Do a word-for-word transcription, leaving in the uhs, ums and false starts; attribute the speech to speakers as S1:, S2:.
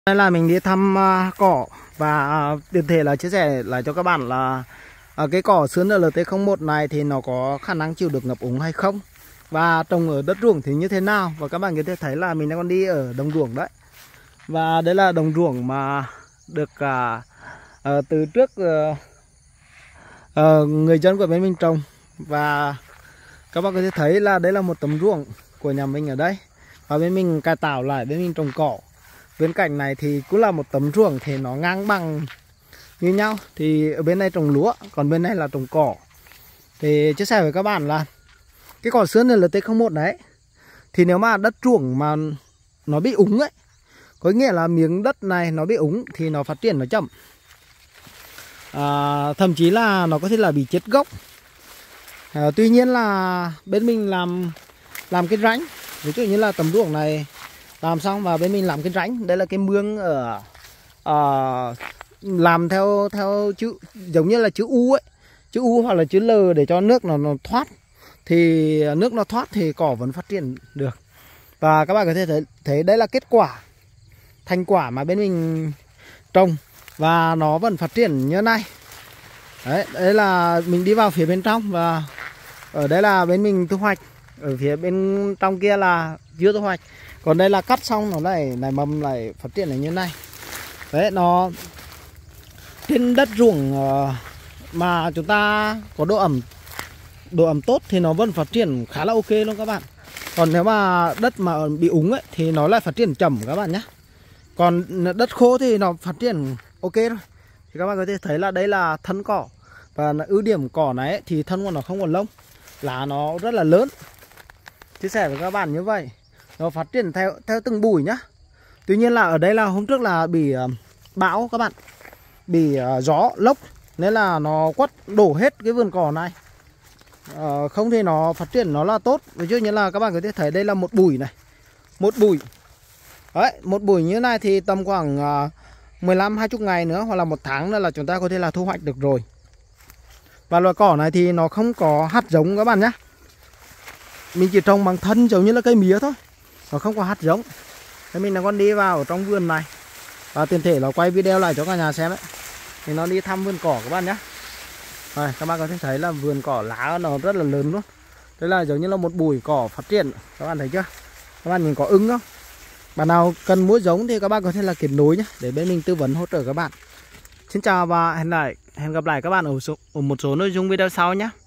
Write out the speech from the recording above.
S1: Đây là mình đi thăm uh, cỏ và uh, tiện thể là chia sẻ lại cho các bạn là uh, cái cỏ sướn L T không một này thì nó có khả năng chịu được ngập úng hay không, và trồng ở đất ruộng thì như thế nào. Và các bạn có thể thấy là mình đang còn đi ở đồng ruộng đấy, và đây là đồng ruộng mà được uh, uh, từ trước uh, uh, người dân của bên mình trồng. Và các bạn có thể thấy là đây là một tấm ruộng của nhà mình ở đây, và bên mình cải tạo lại, bên mình trồng cỏ. Bên cạnh này thì cũng là một tấm ruộng thì nó ngang bằng như nhau. Thì ở bên này trồng lúa, còn bên này là trồng cỏ. Thì chia sẻ với các bạn là cái cỏ sướn L T không một đấy, thì nếu mà đất ruộng mà nó bị úng ấy, có nghĩa là miếng đất này nó bị úng thì nó phát triển nó chậm, à, thậm chí là nó có thể là bị chết gốc. à, Tuy nhiên là bên mình làm làm cái rãnh, ví dụ như là tấm ruộng này làm xong và bên mình làm cái rãnh. Đây là cái mương ở uh, làm theo theo chữ giống như là chữ U ấy, chữ U hoặc là chữ L để cho nước nó, nó thoát. Thì nước nó thoát thì cỏ vẫn phát triển được. Và các bạn có thể thấy, thấy đây là kết quả, thành quả mà bên mình trồng, và nó vẫn phát triển như này. Đấy, đây là mình đi vào phía bên trong, và ở đây là bên mình thu hoạch. Ở phía bên trong kia là chưa thu hoạch. Còn đây là cắt xong nó lại lại mầm lại phát triển là như này. Đấy, nó trên đất ruộng mà chúng ta có độ ẩm độ ẩm tốt thì nó vẫn phát triển khá là ok luôn các bạn. Còn nếu mà đất mà bị úng ấy thì nó lại phát triển chậm các bạn nhé. Còn đất khô thì nó phát triển ok thôi. Thì các bạn có thể thấy là đây là thân cỏ, và ưu điểm cỏ này ấy, thì thân của nó không còn lông, lá nó rất là lớn. Chia sẻ với các bạn như vậy. Nó phát triển theo theo từng bụi nhá. Tuy nhiên là ở đây là hôm trước là bị uh, bão các bạn, bị uh, gió lốc, nên là nó quất đổ hết cái vườn cỏ này. uh, Không thì nó phát triển nó là tốt. Ví dụ như là các bạn có thể thấy đây là một bụi này, một bụi đấy, một bụi như này thì tầm khoảng uh, mười lăm hai mươi ngày nữa hoặc là một tháng nữa là chúng ta có thể là thu hoạch được rồi. Và loại cỏ này thì nó không có hạt giống các bạn nhé. Mình chỉ trồng bằng thân giống như là cây mía thôi, nó không có hạt giống. Thế mình đang còn đi vào ở trong vườn này, và tiền thể là quay video lại cho cả nhà xem ấy. Thì nó đi thăm vườn cỏ các bạn nhé. Rồi, các bạn có thể thấy là vườn cỏ lá nó rất là lớn luôn. Đây là giống như là một bụi cỏ phát triển. Các bạn thấy chưa? Các bạn nhìn có ưng không? Bạn nào cần mua giống thì các bạn có thể là kết nối nhé, để bên mình tư vấn hỗ trợ các bạn. Xin chào và hẹn lại hẹn gặp lại các bạn ở, số, ở một số nội dung video sau nhé.